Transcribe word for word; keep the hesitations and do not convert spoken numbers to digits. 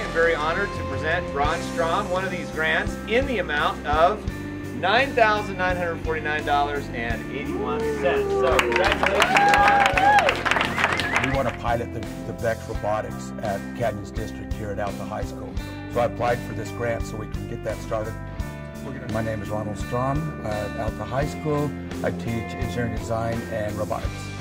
am very honored to present Ron Strohm one of these grants in the amount of nine thousand nine hundred forty-nine dollars and eighty-one cents. So congratulations, Ron. We want to pilot the, the Bex Robotics at Canyons District here at Alta High School. So I applied for this grant so we can get that started. My name is Ronald Strohm at Alta High School. I teach engineering design and robotics.